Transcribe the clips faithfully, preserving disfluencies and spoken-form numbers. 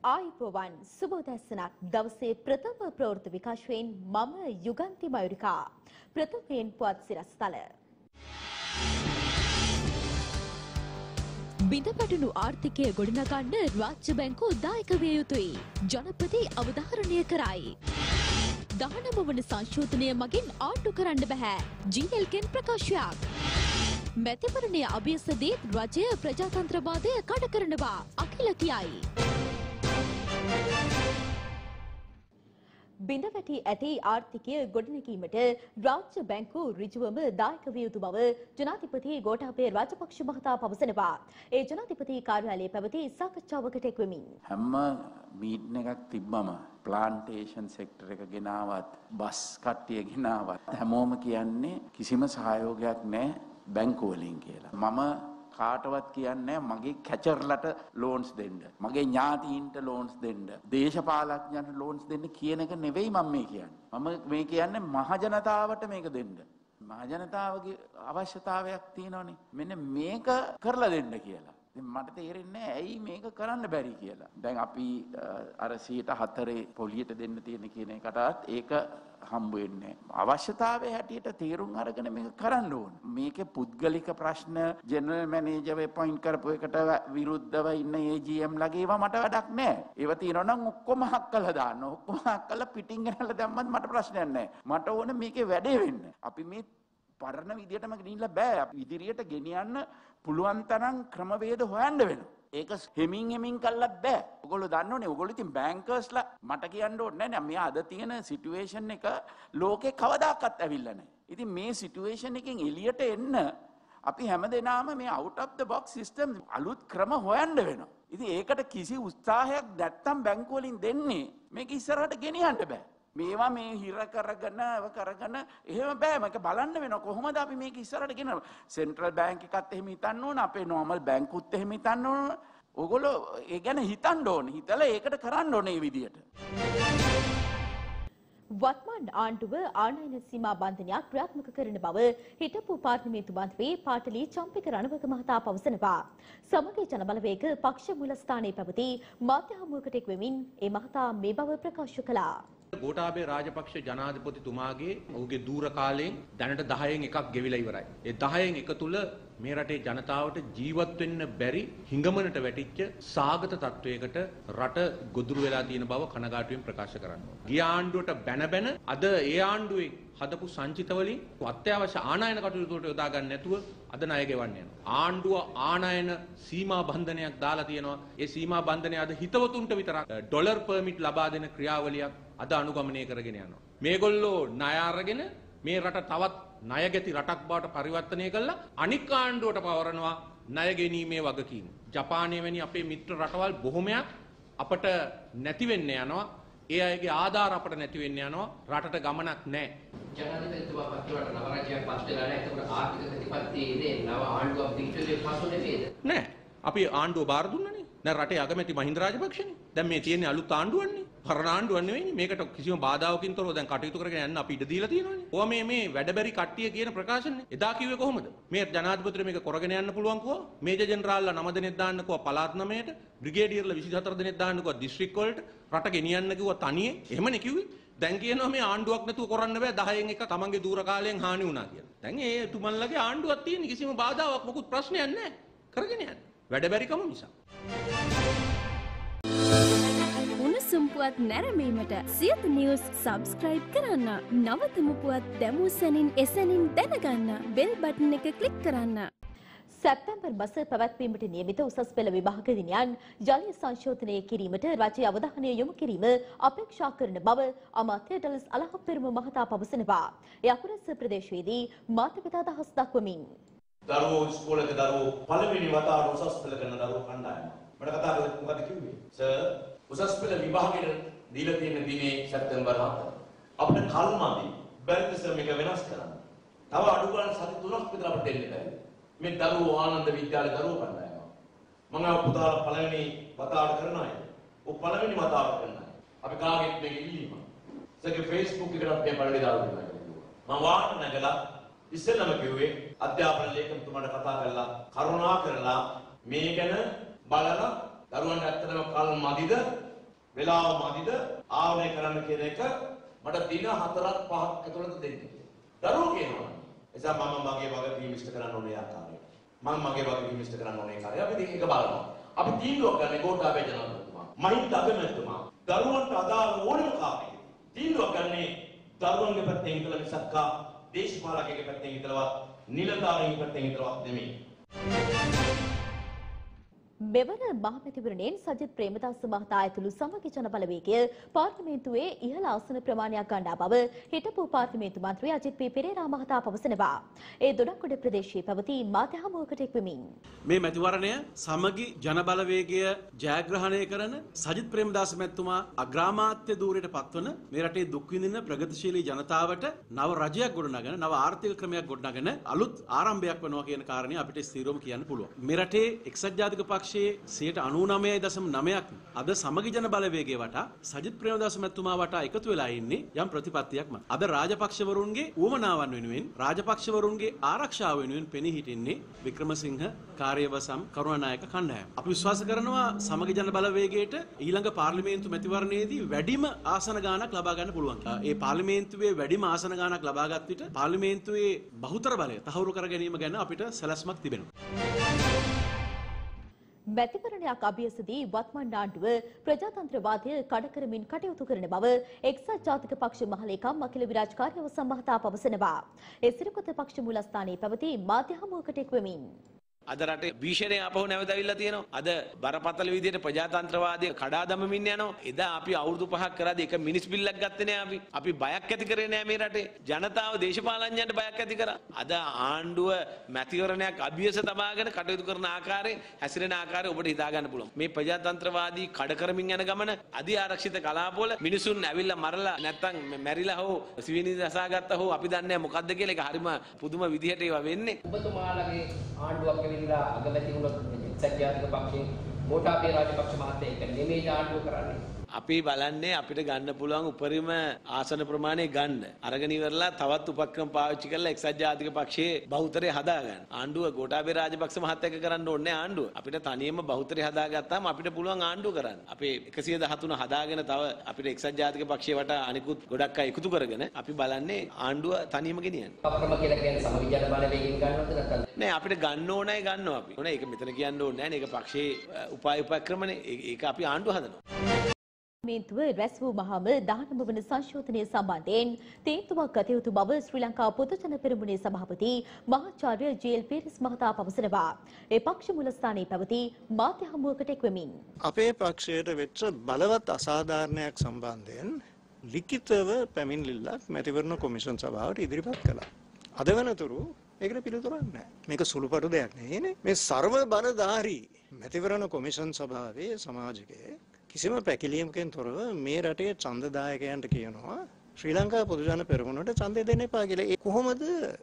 ආයිබෝවන් සුබෝදැසනක් දවසේ ප්‍රථම ප්‍රවෘත්ති විකාශයෙන් මම යුගන්ති මයුරිකා ප්‍රථමයෙන් පුවත් සිරස්තල බිඳපැටුණු ආර්ථිකය ගොඩනගන්න රාජ්‍ය බැංකුව දායක විය යුතුයි ජනපති අවධාරණය කරයි දහනව වන සංශෝධනය මගින් ආණ්ඩු කරන්න බෑ ජී එල් කෙන් ප්‍රකාශයක් මැතිවරණය අභියසදී රජය ප්‍රජාතන්ත්‍රවාදය කඩ කරනවා අකිල කියයි බිඳවැටි ඇති ආර්ථිකය ගොඩනැගීමට රාජ්‍ය බැංකුව ඍජුවම දායක විය යුතු බව ජනාධිපති ගෝඨාභය රාජපක්ෂ මහතා පවසනවා. ඒ ජනාධිපති කාර්යාලයේ පැවති සාකච්ඡාවකට එක් වෙමින් හැම මීටින් එකක් තිබ්බම ප්ලාන්ටේෂන් සෙක්ටර් එක ගෙනාවත් බස් කට්ටිය ගෙනාවත් හැමෝම කියන්නේ කිසිම සහයෝගයක් නැහැ බැංකුව වලින් කියලා. මම කාටවත් කියන්නේ මගේ කැචර්ලට ලෝන්ස් දෙන්න. මගේ ඥාතීන්ට ලෝන්ස් දෙන්න. දේශපාලඥයන්ට ලෝන්ස් දෙන්න කියන එක නෙවෙයි මම මේ කියන්නේ. මම මේ කියන්නේ මහ ජනතාවට මේක දෙන්න. මහ ජනතාවගේ අවශ්‍යතාවයක් තියෙනවනේ. මෙන්න මේක කරලා දෙන්න කියලා. ඉතින් මට තේරෙන්නේ නැහැ ඇයි මේක කරන්න බැරි කියලා. දැන් අපි අර සියයට හතරේ පොලියට දෙන්න තියෙන කියන එකටත් ඒක හම්බ වෙන්නේ අවශ්‍යතාවයේ හැටියට තීරුම් අරගෙන මේක කරන්න ඕන. මේකේ පුද්ගලික ප්‍රශ්න ජෙනරල් මැනේජර් අපොයින්ට් කරපු එකට විරුද්ධව ඉන්න ඒ ජී එම් ලගේ ඒවා මට වැඩක් නැහැ. ඒවා තියෙනවා නම් ඔක්කොම හක් කළා දාන්න. ඔක්කොම හක් කළා පිටින් ගෙනල්ලා දැම්මත් මට ප්‍රශ්නයක් නැහැ. මට ඕනේ මේකේ වැඩේ වෙන්න. අපි මේ පරණ විදියටම ගෙනින්න බෑ. අපි ඉදිරියට ගෙනියන්න පුළුවන් තරම් ක්‍රමවේද හොයන්න වෙනවා. ඒක හෙමින් හෙමින් කළත් බෑ. ඔයගොල්ලෝ දන්නෝනේ ඔයගොල්ලෝ ඉතින් බැංකර්ස්ලා මට කියන්න ඕනේ නැහැ නේ. මේ අද තියෙන සිටුේෂන් එක ලෝකේ කවදාකවත් ඇවිල්ලා නැහැ. ඉතින් මේ සිටුේෂන් එකෙන් එළියට එන්න අපි හැමදේනම මේ out of the box system අලුත් ක්‍රම හොයන්න වෙනවා. ඉතින් ඒකට කිසි උත්සාහයක් නැත්තම් බැංකුව වලින් දෙන්නේ මේක ඉස්සරහට ගෙනියන්න බෑ. මේවා මේ හිර කරගෙන ඒව කරගෙන එහෙම බෑ. මේක බලන්න වෙනවා කොහොමද අපි මේක ඉස්සරහට ගෙනනවා. සෙන්ට්‍රල් බැංක් එකත් එහෙම හිතන්න ඕන. අපේ නෝමල් බැංකුත් එහෙම හිතන්න ඕන. ඔයගොල්ලෝ ඒ ගැන හිතන්න ඕනේ. හිතලා ඒකට කරන්න ඕනේ මේ විදියට. වත්මන් ආණ්ඩුව ආනයන සීමා බන්ධනයක් ක්‍රියාත්මක කරන බව හිටපු පාර්ලිමේන්තු මන්ත්‍රී පාටලී චම්පික රණවක මහතා පවසනවා. සමගි ජනබලවේග පක්ෂ මූලස්ථානයේ පැවති මාධ්‍ය හමුවකට එක් වෙමින් ඒ මහතා මේ බව ප්‍රකාශ කළා. ගෝඨාභය රාජපක්ෂ ජනාධිපතිතුමාගේ ඔහුගේ දූර කාලයෙන් දැනට දහයෙන් එකක් ගෙවිලා ඉවරයි. ඒ දහයෙන් එක තුල මේ රටේ ජනතාවට ජීවත් වෙන්න බැරි හිඟමනට වැටිච්ච සාගත තත්වයකට රට ගොදුරු වෙලා තියෙන බව කනගාටුවෙන් ප්‍රකාශ කරනවා. ගිය ආණ්ඩුවට බැන බැන අද ඒ ආණ්ඩුවේ හදපු සංචිත වලින් අත්‍යවශ්‍ය ආනයන කටයුතු වලට යොදා ගන්න නැතුව අද ණය ගෙවන්න යනවා. ආණ්ඩුව ආනයන සීමා බන්ධනයක් දාලා තියෙනවා. ඒ සීමා බන්ධනය අද හිතවතුන්ට විතරක් ඩොලර් පර්මිට් ලබා දෙන ක්‍රියාවලියක් අද අනුගමනය කරගෙන යනවා. මේගොල්ලෝ ණය අරගෙන මේ රට තවත් ණයගැති රටක් බවට පරිවර්තනය කළා අනික් ආණ්ඩුවට පවරනවා ණය ගැනීමේ වගකීම. ජපානය වැනි අපේ මිත්‍ර රටවල් බොහොමයක් අපට නැති වෙන්න යනවා. ඒ අයගේ ආධාර අපට නැති වෙන්න යනවා. රටට ගමනක් නැහැ. ජනාධිපතිතුමා පත්‍රයට නව රජයක් පස් වෙලා නැහැ. ඒකට ආර්ථික ප්‍රතිපත්තියේ නව ආණ්ඩුවක් පිටුවේ පසු නෙමෙයිද? නෑ. අපි ආණ්ඩුව බාර දුන්නනේ. දැන් රටේ අගමැති මහින්ද රාජපක්ෂනේ. දැන් මේ තියෙන්නේ අලුත් ආණ්ඩුවන්නේ. පරණ ආණ්ඩුවක් නෙවෙයිනේ. මේකට කිසිම බාධාවකින් තොරව දැන් කටයුතු කරගෙන යන්න අපි ඉඩ දීලා තියෙනවානේ. ඔවා මේ මේ වැඩබැරි කට්ටිය කියන ප්‍රකාශනේ. එදා කිව්වේ කොහොමද? මේ ජනාධිපතිතුමා මේක කරගෙන යන්න පුළුවන් කෝ. මේජර් ජෙනරාල්ලා නම දෙනෙක් දාන්න කෝ පළාත් නමයට, බ්‍රිගේඩියර්ලා විසිහතර දෙනෙක් දාන්න කෝ දිස්ත්‍රික් වලට, රට ගෙනියන්න කිව්වා තනියේ. එහෙමනේ කිව්වේ. දැන් කියනවා මේ ආණ්ඩුවක් නැතුව කරන්න බෑ දහයෙන් එක තමන්ගේ දූර කාලයෙන් හානි වුණා කියලා. දැන් ඒ තුමන්ලගේ ආණ්ඩුවක් තියෙන කිසිම බාධාවක් මොකුත් ප්‍රශ්නයක් නැහැ. කරගෙන යන්න. වැඩබැරිකම නිසා. උණුසුම් පුවත් නැරඹීමට සියත නිවුස් සබ්ස්ක්‍රයිබ් කරන්න. නවතම පුවත් දැමූ සැනින් එසැනින් දැනගන්න බෙල් බටන් එක ක්ලික් කරන්න. සැප්තැම්බර් මාස පැවැත්වීමට නියමිත උසස් පෙළ විභාග දිනයන් ජලීය සංශෝධනය කිරීමට රජයේ අවධානය යොමු කිරීම අපේක්ෂා කරන බව අමාත්‍ය ඩලස් අලහප්පෙරුම මහතා පවසනවා. ඒ අකුරස ප්‍රදේශයේදී මාතෘකාව අදහස් දක්වමින් දරුවෝ ඉස්කෝලේක දරුවෝ පළවෙනි වතාවට උසස් පෙළ කරන දරුවෝ කණ්ඩායම. මට කතා කරලා මොකද කිව්වේ? සර් උසස් පෙළ විභාගයට දීලා තියෙන දිනේ සැප්තැම්බර් හතර. අපිට කල්මදි බැරිද සර් මේක වෙනස් කරන්න. තව අඩු ගන්න සති තුනක් විතර අපිට දෙන්න බැහැ. මේ දරුවෝ ආනන්ද විද්‍යාලේ දරුවෝ කණ්ඩායම. මම පුතාලා පළවෙනි වතාවට කරන අය. ඔය පළවෙනි වතාවට කරන අය. අපි කාගෙත් මේක ඉල්ලීම. සර්ගේ Facebook එකට මේ පළවෙනි දාලා දෙනවා කියලා. මම වාහන නැගලා ඉස්සෙල්ලාම කිව්වේ අධ්‍යාපන ලේකම්තුමාට කතා කරලා කරුණා කරලා මේ ගැන බලලා දරුවන්ට ඇත්තටම කල් මදිද වෙලාව මදිද ආවරණය කරන්න කියන එක මට දින හතරක් පහක් ඇතුළත දෙන්න කියලා. දරුවෝ කියනවා. එසා මම මගේ වගකීම ඉෂ්ට කරන්න ඕනේ ආකාරයට. මම මගේ වගකීම ඉෂ්ට කරන්න ඕනේ ආකාරය. අපි ඉතින් ඒක බලනවා. අපි තීන්දුවක් ගන්න ගෝඨාභය ජනාධිපතිතුමා. මහින්ද අගමැතිතුමා. දරුවන්ට අදාළ ඕනම කාර්යයක තීන්දුවක් ගන්නේ දරුවන්ගේ පැත්තෙන් ඉඳලා මිසක් දේශපාලකයෙකුගේ පැත්තෙන් ඉඳලවත් නිලධාරීන්ගේ පැත්තෙන් ඉඳලවත් නෙමෙයි. මෙවර මහමැතිවරණයෙන් සජිත් ප්‍රේමදාස මහතා ඇතුළු සමගි ජන බලවේගය පාර්ලිමේන්තුවේ ඉහළ ආසන ප්‍රමාණයක් ගන්නා බව හිටපු පාර්ලිමේන්තු මන්ත්‍රී අජිත් පී පෙරේරා මහතා පවසනවා. ඒ දොඩක්ගොඩ ප්‍රදේශයේ පැවති මාධ්‍ය හමුවකට එක්වමින් මේ මැතිවරණය සමගි ජන බලවේගය ජයග්‍රහණය කරන සජිත් ප්‍රේමදාස මැතිතුමා අග්‍රාමාත්‍ය ධූරයට පත්වන මේ රටේ දුක් විඳින ප්‍රගතිශීලී ජනතාවට නව රජයක් ගොඩනගන නව ආර්ථික ක්‍රමයක් ගොඩනගන අලුත් ආරම්භයක් වෙනවා කියන කාරණේ අපිට ස්ථිරවම කියන්න පුළුවන්. මේ රටේ එක්සත් ජාතික පක්ෂ සියයට අනූනවය දශම නවයක් අද සමගි ජන බලවේගය වටා සජිත් ප්‍රේමදාස මැතිතුමා වටා එකතු වෙලා ඉන්නේ යම් ප්‍රතිපත්තියක් මත. අද රාජපක්ෂවරුන්ගේ උවමනාවන් වෙනුවෙන් රාජපක්ෂවරුන්ගේ ආරක්ෂාව වෙනුවෙන් පෙනී හිටින්නේ වික්‍රමසිංහ කාර්යවසම් කරුණානායක කණ්ඩායම. අපි විශ්වාස කරනවා සමගි ජන බලවේගයට ඊළඟ පාර්ලිමේන්තු මැතිවරණයේදී වැඩිම ආසන ගාණක් ලබා ගන්න පුළුවන්. ඒ පාර්ලිමේන්තුවේ වැඩිම ආසන ගාණක් ලබාගත් විට පාර්ලිමේන්තුවේ බහුතර බලය තහවුරු කර ගැනීම ගැන අපිට සැලැස්මක් තිබෙනවා. මැතිවරණයක් අභියසදී වත්මන් ආණ්ඩුව ප්‍රජාතන්ත්‍රවාදය කඩකරමින් කටයුතු කරන බව එක්සත් ජාතික පක්ෂ මහලේකම් අඛිල විරාජ් කාර්යවසම් මහතා පවසනවා. ඒ සිරකොත පක්ෂ මූලස්ථානයේ පැවති මාධ්‍ය හමුවකට එක්වමින් අද රටේ භීෂණය ආපහු නැවතවිල්ලා තියෙනවා. අද බරපතල විදිහට ප්‍රජාතන්ත්‍රවාදය කඩා දමමින් යනවා. එදා අපි අවුරුදු පහක් කරාද එක මිනිස් බිල්ලක් ගත්තේ නෑ අපි. අපි බයක් ඇති කරේ නෑ මේ රටේ. ජනතාව දේශපාලඥයන්ට බයක් ඇති කරා. අද ආණ්ඩුව මැතිවරණයක් අභියස තබාගෙන කටයුතු කරන ආකාරය, හැසිරෙන ආකාරය ඔබට හිතා ගන්න පුළුවන්. මේ ප්‍රජාතන්ත්‍රවාදී කඩ කරමින් යන ගමන අධි ආරක්ෂිත කලාපවල මිනිසුන් ඇවිල්ලා මරලා නැත්තම් මැරිලා හෝ සිවිනි දසාගත්තා හෝ අපි දන්නේ මොකද්ද කියලා ඒක හරිම පුදුම විදිහට ඒවා වෙන්නේ. ඔබතුමාලගේ ආණ්ඩුවක් වෙලා අගමැති වුණොත් එක්සත් ජාතික පක්ෂයෙන් ගෝඨාභය රාජපක්ෂ මහත්තයා එක නෙමෙයි ආණ්ඩුව කරන්නේ. අපි බලන්නේ අපිට ගන්න පුළුවන් උපරිම ආසන ප්‍රමාණය ගන්න. අරගෙන ඉවරලා තවත් උපක්‍රම පාවිච්චි කරලා එක්සත් ජාතික පක්ෂයේ බහුතරය හදාගන්න. ආණ්ඩුව ගෝඨාභය රාජපක්ෂ මහත්තයා එක කරන්න ඕනේ ආණ්ඩුව. අපිට තනියම බහුතරය හදාගත්තාම අපිට පුළුවන් ආණ්ඩුව කරන්න. අපේ එකසිය දහතුන හදාගෙන තව අපිට එක්සත් ජාතික පක්ෂය වටා අනිකුත් ගොඩක් අය එකතු කරගෙන අපි බලන්නේ ආණ්ඩුව තනියම ගෙනියන්න. උපක්‍රම කියලා කියන්නේ සමගි ජන බලවේගයෙන් ගන්නවද නැත්නම්? නෑ අපිට ගන්න ඕනයි ගන්නවා අපි. ඕනේ ඒක මෙතන කියන්න ඕනේ නෑ. මේක පක්ෂයේ උපාය උපක්‍රමනේ. ඒක අපි ආණ්ඩුව හදනවා. පාර්ලිමේන්තුව රැස් වූ මහම දහනව වන සංශෝධනය සම්බන්ධයෙන් තීන්දුවක් ගත යුතු බව ශ්‍රී ලංකා පොදුජන පෙරමුණේ සභාපති මහාචාර්ය ජේ.එල්. පීරිස් මහතා පවසනවා. ඒ පක්ෂ මූලස්ථානයේ පැවති මාධ්‍ය හමුවකට එක්වමින් අපේ පක්ෂයට වෙච්ච බලවත් අසාධාරණයක් සම්බන්ධයෙන් ලිඛිතව පැමිණිල්ලක් මැතිවරණ කොමිෂන් සභාවට ඉදිරිපත් කළා. අද වෙනතුරු ඒකට පිළිතුරක් නැහැ. මේක සුළුපටු දෙයක් නෙවෙයිනේ. මේ ਸਰව බලධාරී මැතිවරණ කොමිෂන් සභාවේ සමාජිකයේ කිසිම පැකිලීමකින් තොරව මේ රටේ ඡන්දදායකයන්ට කියනවා ශ්‍රී ලංකා පොදුජන පෙරමුණට ඡන්දය දෙන්න එපා කියලා. ඒ කොහොමද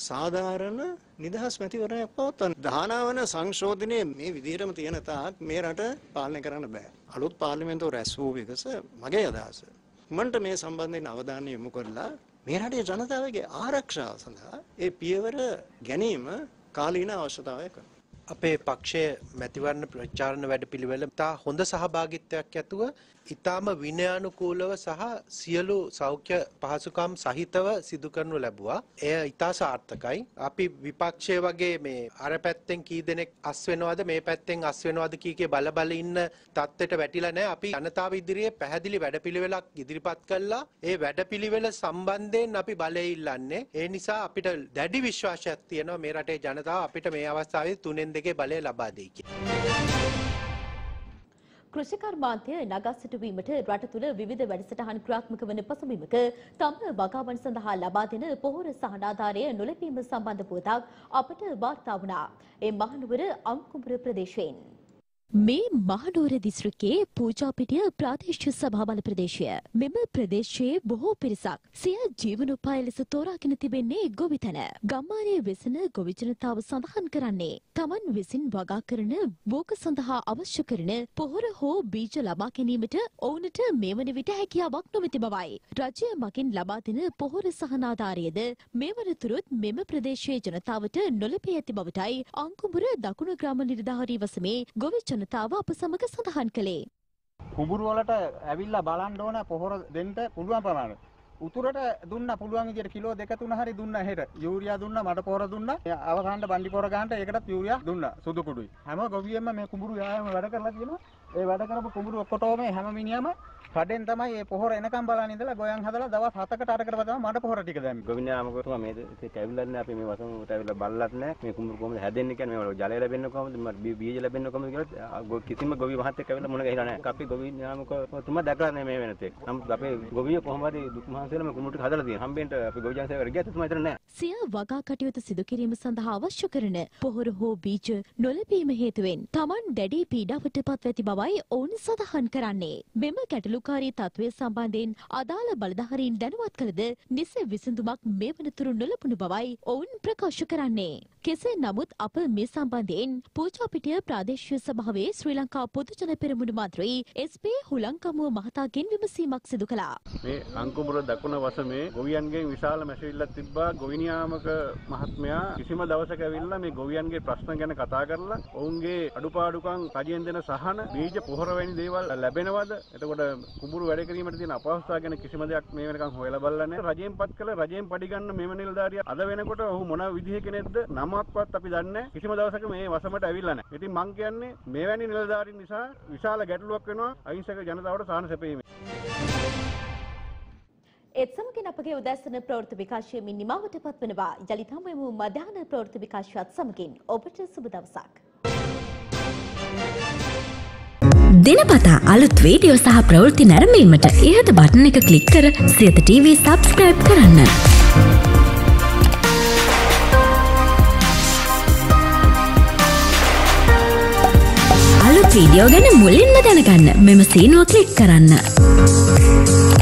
සාධාරණ නිදහස් මැතිවරණයක් පවත්වන්නේ? දහනවන සංශෝධනයේ මේ විදිහටම තියෙන තාක් මේ රට පාලනය කරන්න බෑ. අලුත් පාර්ලිමේන්තුව රැස් වූ විගස මගේ අදහස. මන්ට මේ සම්බන්ධයෙන් අවධානය යොමු කරලා මේ රටේ ජනතාවගේ ආරක්ෂාව සඳහා ඒ පියවර ගැනීම කාලීන අවශ්‍යතාවයක් කරනවා. අපේ පක්ෂයේ මැතිවරණ ප්‍රචාරණ වැඩපිළිවෙල තා හොඳ සහභාගීත්වයක් ඇතුව ඉතාම විනයානුකූලව සහ සියලු සෞඛ්‍ය පහසුකම් සහිතව සිදු කරනු ලැබුවා. එය ඉතා සාර්ථකයි. අපි විපක්ෂයේ වගේ මේ අර පැත්තෙන් කී දෙනෙක් අස් වෙනවද මේ පැත්තෙන් අස් වෙනවද කීකේ බල බල ඉන්න තත්ත්වයට වැටිලා නැහැ. අපි ජනතාව ඉදිරියේ පැහැදිලි වැඩපිළිවෙලක් ඉදිරිපත් කළා. ඒ වැඩපිළිවෙල සම්බන්ධයෙන් අපි බලය ඉල්ලන්නේ. ඒ නිසා අපිට දැඩි විශ්වාසයක් තියෙනවා මේ රටේ ජනතාව අපිට මේ අවස්ථාවේ තුනෙන් දෙකේ බලය ලබා දෙයි කියලා. කෘෂිකර්මාන්තය නගා සිටුවීමට රට තුළ විවිධ වැඩසටහන් ක්‍රියාත්මක වන පසුබිමක තම වගාවන් සඳහා ලබා දෙන පොහොර සහනාධාරය නොලැබීම සම්බන්ධ පුවතක් අපට වාර්තා වුණා. ඒ මහනුවර අංකුඹුර ප්‍රදේශයෙන්. මේ මහනුවර දිස්ත්‍රික්කයේ පූජාපිටිය ප්‍රාදේශීය සභා බල ප්‍රදේශය. මෙම ප්‍රදේශයේ බොහෝ පිරිසක් සිය ජීවනෝපාය ලෙස තෝරාගෙන තිබෙන්නේ ගොවිතැන. ගම්මානයේ වෙසෙන ගොවි ජනතාව සඳහන් කරන්නේ තමන් විසින් වගා කරන බෝක සඳහා අවශ්‍ය කරන පොහොර හෝ බීජ ලබා ගැනීමට ඔවුනට මේ වන විට හැකියාවක් නොමැති බවයි. රජය මගින් ලබා දෙන පොහොර සහනාධාරයද මේ වනතුරුත් මෙම ප්‍රදේශයේ ජනතාවට නොලැබී ඇති බවටයි අංකුඹුර දකුණු ග්‍රාම නිලධාරී වසමේ ගොවි ජනතාව අප සමග සඳහන් කළේ. කුඹුරු වලට ඇවිල්ලා බලන්න ඕන පොහොර දෙන්න පුළුවන් ප්‍රමාණය. උතුරට දුන්නා පුළුවන් විදියට කිලෝ දෙක තුන හරි දුන්නා හෙට. යූරියා දුන්නා මඩ පොහොර දුන්නා. අවසානට බණ්ඩි පොහොර ගන්නට ඒකටත් යූරියා දුන්නා. සුදු කුඩුයි. හැම ගොවියෙම මේ කුඹුරු යායම වැඩ කරලා තියෙනවා. ඒ වැඩ කරපු කුඹුරු ඔක්කොටම හැම මිනිහම කඩෙන් තමයි මේ පොහොර එනකම් බලන් ඉඳලා ගොයන් හදලා දවස් හතකට අටකට තමයි මඩ පොහොර ටික දැම්මේ. ගොවිනාමකතුමා මේ ඒක ඇවිල්ලා නැහැ අපි මේ වසමුට ඇවිල්ලා බලලත් නැහැ. මේ කුඹුරු කොහොමද හැදෙන්නේ කියන්නේ මේ ජලය ලැබෙන්නේ කොහොමද බීජ ලැබෙන්නේ කොහොමද කියලා කිසිම ගොවි මහත්තයෙක් ඇවිල්ලා මුණ ගැහිලා නැහැ. අපි ගොවිනාමකතුමා දැකලා නැහැ මේ වෙනතේ. නමුත් අපේ ගොවිය කොහොම හරි දුක් මහන්සියලා මේ කුඹුරු ටික හදලා තියෙනවා. හම්බෙන්න අපි ගොවි ජනසේවකට ගියත් තුමා හිතන්නේ නැහැ. සිය වගා කටයුතු සිදු කිරීම සඳහා අවශ්‍ය කරන පොහොර හෝ බීජ නොලැබීම හේතුවෙන් Taman දැඩි පීඩාවට පත්ව ඇති බවයි ඔවුන් සඳහන් කරන්නේ. මෙම ගැටලුකාරී තත්ත්වය සම්බන්ධයෙන් අදාළ බලධාරීන් දැනුවත් කළද නිසි විසඳුමක් මේ වනතුරු නොලබුණු බවයි ඔවුන් ප්‍රකාශ කරන්නේ. කෙසේ නමුත් අප මේ සම්බන්ධයෙන් පූජාපිටිය ප්‍රාදේශීය සභාවේ ශ්‍රී ලංකා පොදුජන පෙරමුණ මන්ත්‍රී එස් පී හුලංකමුව මහතාගෙන් විමසීමක් සිදු කළා. මේ අංකුඹුර දකුණ වසමේ ගොවියන්ගෙන් විශාල මැසිවිල්ලක් තිබ්බා. ගොවිනියාමක මහත්මයා කිසිම දවසක ඇවිල්ලා මේ ගොවියන්ගේ ප්‍රශ්න ගැන කතා කරලා ඔවුන්ගේ අඩුපාඩුකම් රජයෙන් දෙන සහන බීජ පොහොර වැනි දේවල් ලැබෙනවද? එතකොට කුඹුරු වැඩ කිරීමට තියෙන අපහසුතාව ගැන කිසිම දෙයක් මේ වෙනකන් හොයලා බලලා නැහැ. රජයෙන් පත් කළ රජයෙන් පඩි ගන්න මෙම නිලධාරියා අද වෙනකොට ඔහු මොන විදිහේ කෙනෙක්ද නමක්වත් අපි දන්නේ නැහැ. කිසිම දවසක මේ වසමට ඇවිල්ලා නැහැ. ඉතින් මං කියන්නේ මේවැනි නිලධාරීන් නිසා විශාල ගැටලුවක් වෙනවා අහිංසක ජනතාවට සහන සැපීමේ. ඒත් සමගින් අපගේ උදැසන ප්‍රවෘත්ති විකාශයමින් නිමවට පත්වනවා. යලිත් හමුවෙමු මධ්‍යහන ප්‍රවෘත්ති විකාශයත් සමගින්. ඔබට සුබ දවසක්. දිනපතා අලුත් වීඩියෝ සහ ප්‍රවෘත්ති නැරඹීමට ඉහත බටන් එක ක්ලික් කර සියත ටීවී සබ්ස්ක්‍රයිබ් කරන්න. අලුත් වීඩියෝ ගැන මුලින්ම දැනගන්න මෙම සීනුව ක්ලික් කරන්න.